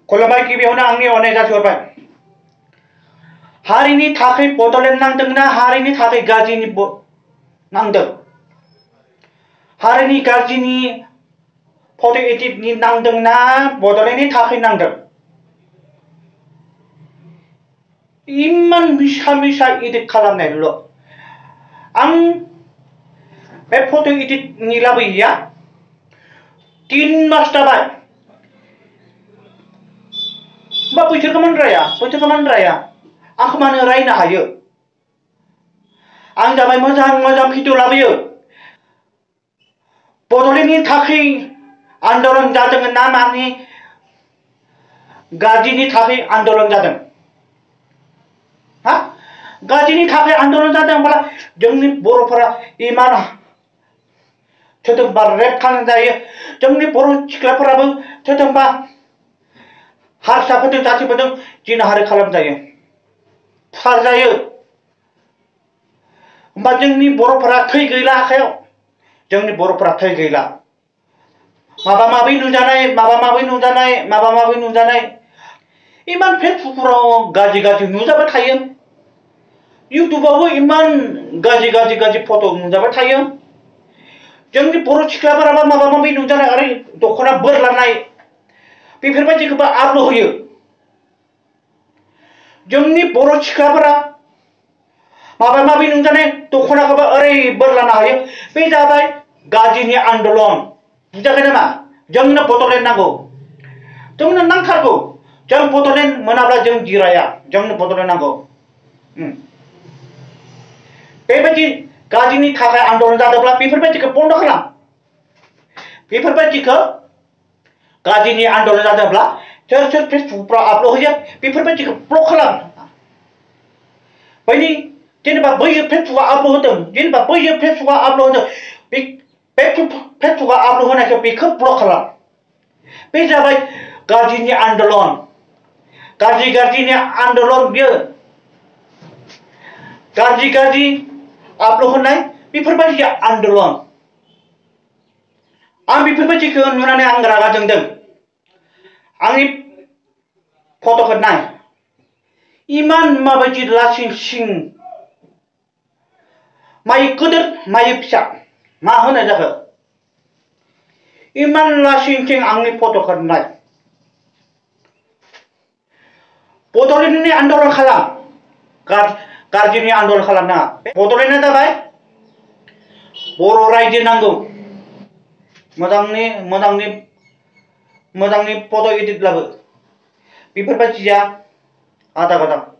खुलुमबाय गिबियावनो आंनि अननाय जासिहरबाय। हारिनि थाखाय बड'लेण्ड नांदोंना हारिनि थाखाय गाज्रिनि नांदों? हारिनि गाज्रिनि फट' एडिटनि नांदोंना बड'लेण्डनि थाखाय नांदों? इमान मिसा एडिट खालामनायल'। आं बे फट' एडिटनि लाबोयैया 3 मास जाबाय। होमबा बैसोरखौ मानो राया? आंखौ मानो रायनो हायो? आं जाबाय मोजां भिडिअ लाबोयो। बड'लेण्डनि थाखाय आन्दलन जादों ना मानि गाज्रिनि थाखाय आन्दलन जादों? हा? गाज्रिनि थाखाय आन्दलन जादोंब्ला जोंनि बर'फोरा इमान सोरजोंबा रेप खालामजायो, जोंनि बर' सिख्लाफोराबो सोरजोंबा हारसाफोरजों जातिफोरजों जिनाहारि खालामजायो, खारजायो। होमबा जोंनि बर'फोरा थै गैला आखायाव, जोंनि बर'फोरा थै गैला। माबा माबि नुजानाय इमान फेसबुकफोराव गाज्रि नुजाबाय थायो। इउटुबावबो इमान गाज्रि फट' नुजाबाय थायो। जोंनि बर' सिख्लाफोराबो माबा माबि नुजानाय आरो दख'ना बोरलानाय बेफोरबायदिखौबो आपल'ड होयो। जोंनि बर' सिख्लाफोरा माबा माबि नुजानाय दख'नाखौबो ओरै बोरलानो हायो। बे जाबाय गाज्रिनि आन्दलन। बुजाखै नामा? जोंनो बड'लेण्ड नांगौ, जोंनो नांथारगौ। जों बड'लेण्ड मोनाब्ला जों जिराया, जोंनो बड'लेण्ड नांगौ। बेबायदि गाज्रिनि थाखाय आन्दलन जादोंब्ला बेफोरबायदिखौ बन्द' खालाम। बेफोरबायदिखौ गाज्रिनि आन्दलन जादोंब्ला सोर फेसबुकफ्राव आपल'ड होयो बेफोरबायदिखौ ब्लक खालाम। जेनेबा बैयो फेसबुकआव आपल'ड होदों, बे फेसबुकआव आपल'ड होनायखौ बेखौ ब्लक खालाम। बे जाबाय गाज्रिनि आन्दलन, गाज्रिनि आन्दलन बियो। गाज्रि आपल'ड होनाय बेफोरबायदि आन्दलन। आं बेफोरबायदिखौ नुनानै आं रागा जोंदों। आंनि फट'खौ नाय, इमान माबायदि लासिं सिं, माइ गिदिर माइ फिसा मा होनाय जाखो? इमान लासिं सिं आंनि फट'खौ नाय। बड'लेण्डनि आन्दलन खालाम, गाज्रिनि आन्दलन खालामनाङा। बड'लेण्डआ जाबाय बर' रायजो नांगौ। मोजांनि फट' एडिट लाबो। बेफोरबायदिया आदा